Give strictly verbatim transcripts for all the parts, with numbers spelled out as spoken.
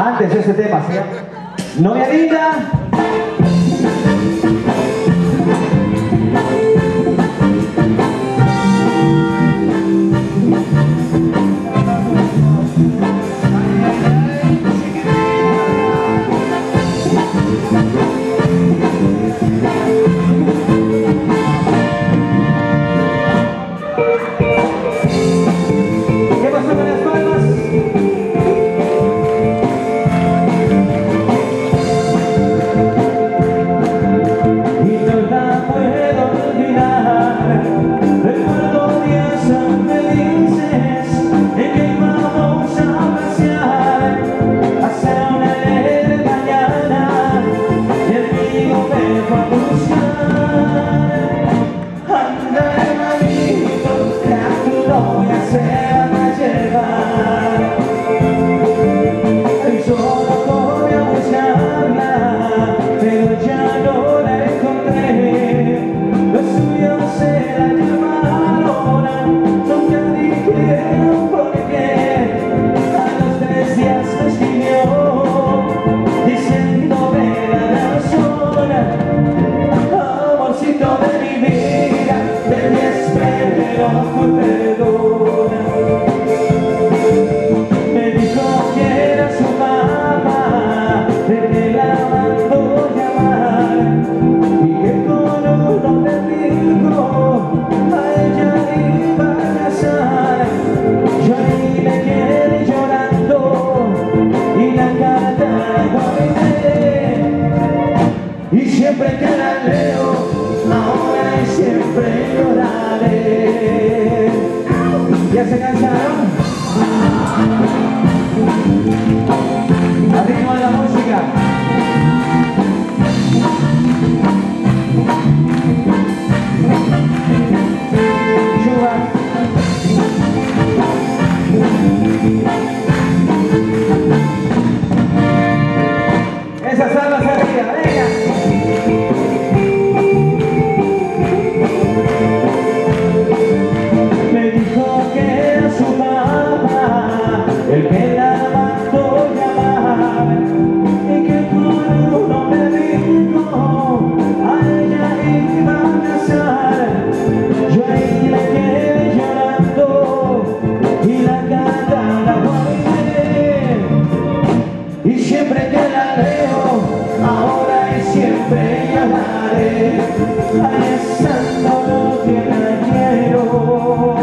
Antes de ese tema, ¿sí? Novia linda. Y siempre que la leo, ahora y siempre lloraré. ¿Ya se cansaron? Al ritmo de la música. Chuba. Esas almas arriba, venga. Me dijo que era su papá el que la mandó llamar, y que con un hombre rico a ella iba a casar. Yo ahí la quedé llorando y la cara la guardé, y siempre que la leo, ahora y siempre lloraré. A esa no que la quiero.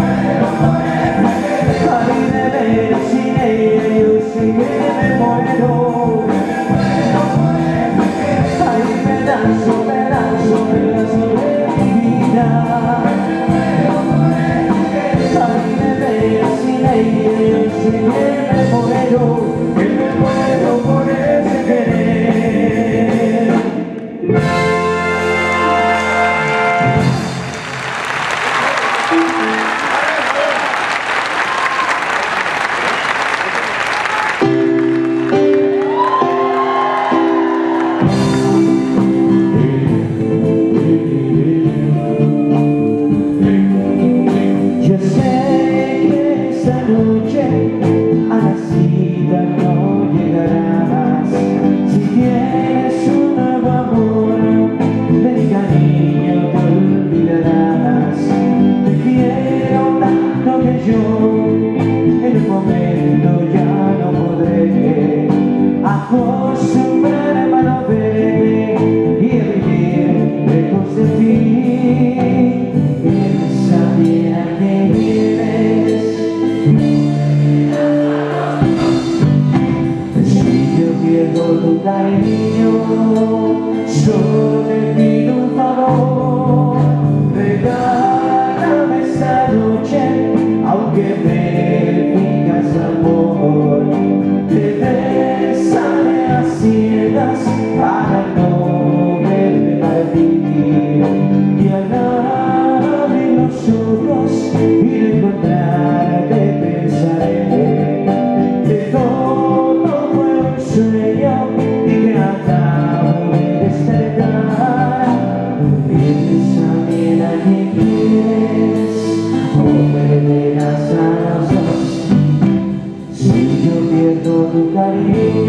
Ay, de veras sin ella yo sé que me muero. Ay, pedazo, pedazo, pedazo de mi vida. Ay, de veras sin ella yo sé que me muero, que me muero por ese querer. Yo sé que esta noche a la cita no llegarás. Si tienes un nuevo amor, de mi cariño te olvidarás. Te quiero tanto que yo en un momento ya no podré acostumbrarme a no verte y a vivir lejos de ti. Piensa bien a qué vienes. Si yo pierdo tu cariño, solo te pido un favor. Regálame esta noche, aunque me digas amor. Te besaré a ciegas para no verte partir, y al abrir los ojos y de encontrarte pensaré que todo fue un sueño y que acabo de despertar. Piensa bien a qué quieres, o perderás a los dos. Si yo pierdo tu cariño,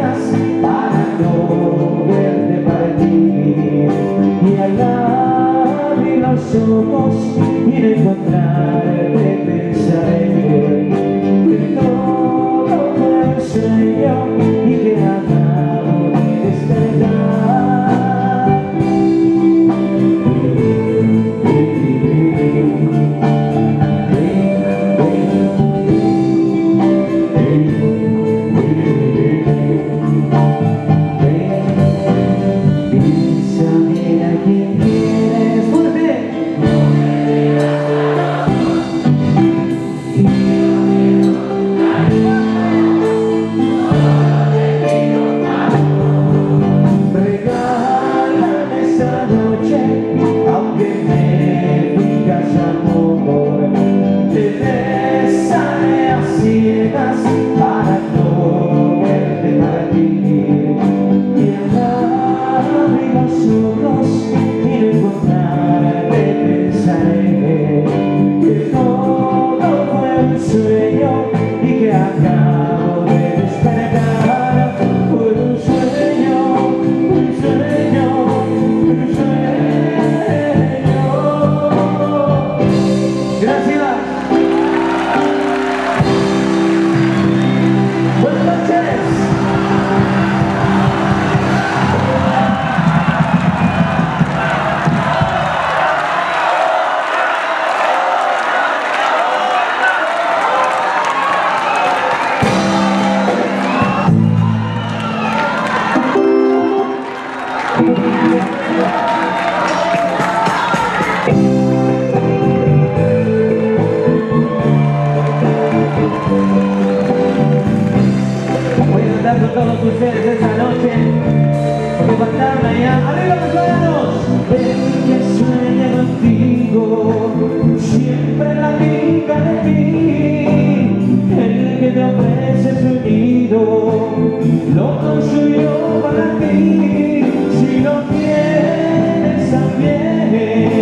ciegas para no verte partir, y al abrir los ojos y de encontrarte pensaré que todo fue un sueño y que acabo de despertar. Voy a cantar con todos ustedes esta noche, porque faltaron allá. ¡Arriba los ciudadanos! El que sueña contigo siempre la amiga de ti, el que te ofrece su nido lo construyó para ti. Si lo quieres también,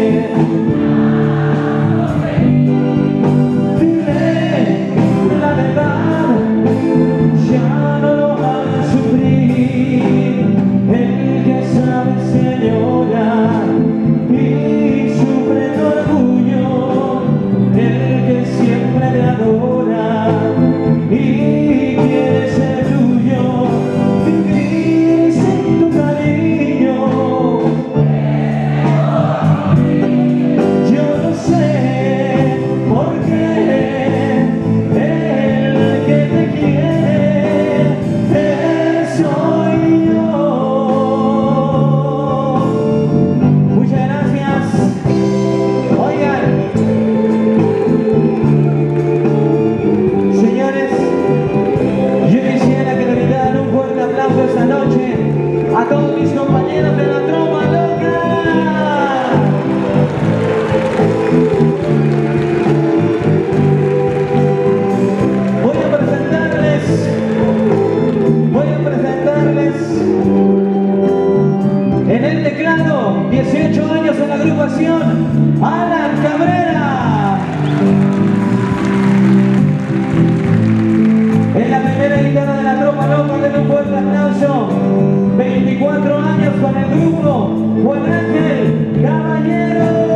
dile la verdad, ya no lo hagas sufrir. El que sabe se llora y sufre tu orgullo, el que siempre te adora y quiere ser tuyo, vivir sin tu cariño. Yo no sé por qué el que te quiere soy yo. Muchas gracias. Oigan, señores, yo quisiera que le brindaran un fuerte aplauso esta noche a todos mis compañeros de la Trova Loca. Voy a presentarles, voy a presentarles en el teclado, dieciocho años en la agrupación, Alan Cabrera. En la primera guitarra de la Tropa Loca, denle un fuerte aplauso. veinticuatro años con el grupo, Juan Ángel Caballero.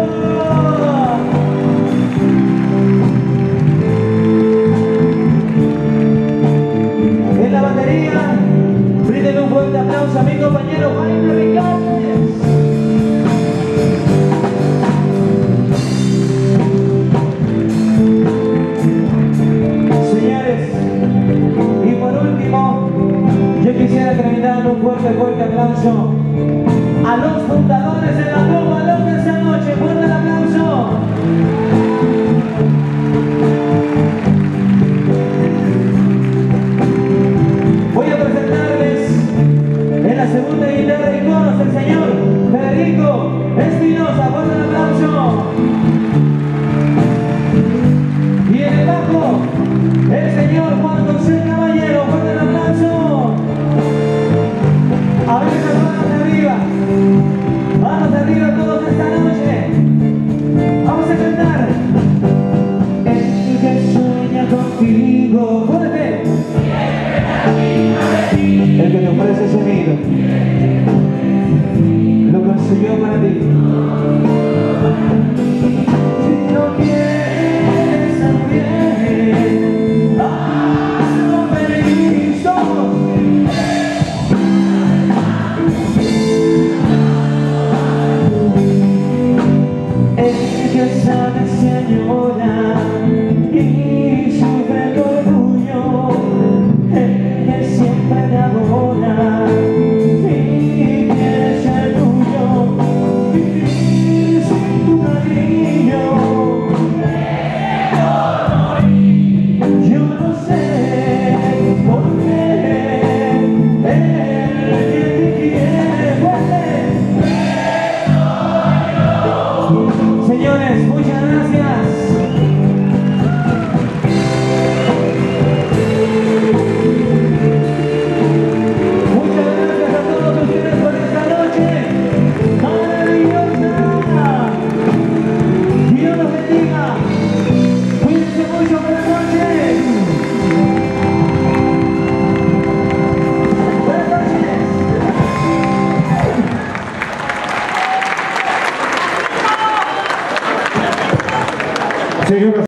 En la batería, bríndele un fuerte aplauso a mi compañero Jaime Ricardes. Señores, y por último, yo quisiera que le brindaran un fuerte, fuerte aplauso a los fundadores de la Trova Loca esta noche. ¡Fuerte el aplauso! Voy a presentarles en la segunda guitarra y coros el señor Federico Espinosa. ¡Fuerte el aplauso! Y en el bajo, el señor Juan José Caballero. ¡Fuerte el aplauso! A ver, manos arriba. Manos arriba todos esta noche. sonido. Lo construyó para ti. Si no quieres también, hazlo feliz todos. El que sabe se añora y sufre el orgullo, el que siempre te adora y quiere ser tuyo, vivir sin tu cariño. Yo no sé por qué el que te quiere vuelve. Señores, muchas gracias. Muchas gracias a todos ustedes por esta noche maravillosa. Dios los bendiga. Cuídense mucho. Buenas noches. Buenas noches. Señoras